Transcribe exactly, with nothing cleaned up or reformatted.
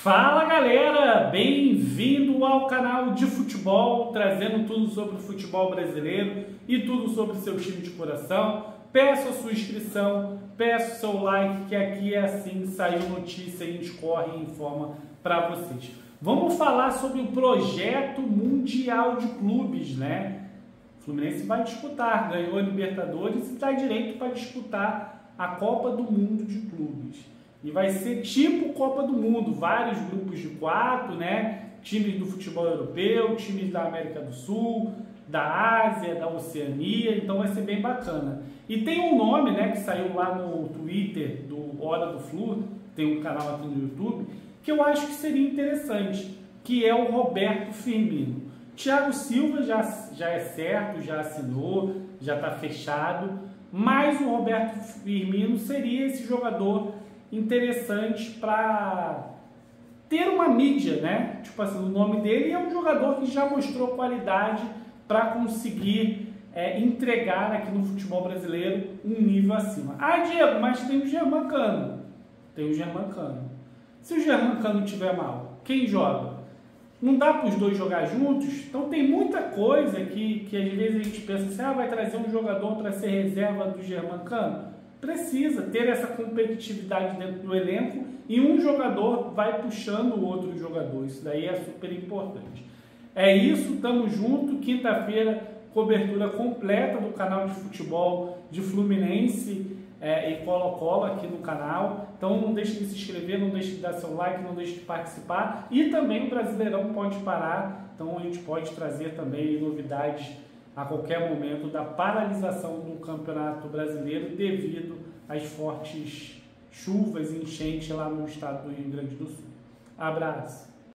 Fala galera, bem-vindo ao canal de futebol, trazendo tudo sobre o futebol brasileiro e tudo sobre o seu time de coração. Peço a sua inscrição, peço o seu like, que aqui é assim, saiu notícia, a gente corre e informa para vocês. Vamos falar sobre o projeto mundial de clubes, né? O Fluminense vai disputar, ganhou a Libertadores e dá direito para disputar a Copa do Mundo de Clubes. E vai ser tipo Copa do Mundo, vários grupos de quatro, né? Times do futebol europeu, times da América do Sul, da Ásia, da Oceania, então vai ser bem bacana. E tem um nome, né, que saiu lá no Twitter do Hora do Flu, tem um canal aqui no YouTube, que eu acho que seria interessante, que é o Roberto Firmino. Thiago Silva já, já é certo, já assinou, já está fechado, mas o Roberto Firmino seria esse jogador interessante para ter uma mídia, né? Tipo assim, o nome dele é um jogador que já mostrou qualidade para conseguir é, entregar aqui no futebol brasileiro um nível acima. Ah, Diego, mas tem o Germancano. Tem o Germancano. Se o Germancano estiver mal, quem joga? Não dá para os dois jogar juntos? Então tem muita coisa que, que às vezes a gente pensa assim, ah, vai trazer um jogador para ser reserva do Germancano? Precisa ter essa competitividade dentro do elenco e um jogador vai puxando o outro jogador. Isso daí é super importante. É isso, tamo junto. Quinta-feira, cobertura completa do canal de futebol de Fluminense é, e Colo-Colo aqui no canal. Então não deixe de se inscrever, não deixe de dar seu like, não deixe de participar. E também o Brasileirão pode parar, então a gente pode trazer também novidades a qualquer momento da paralisação do Campeonato Brasileiro devido às fortes chuvas e enchentes lá no estado do Rio Grande do Sul. Abraço!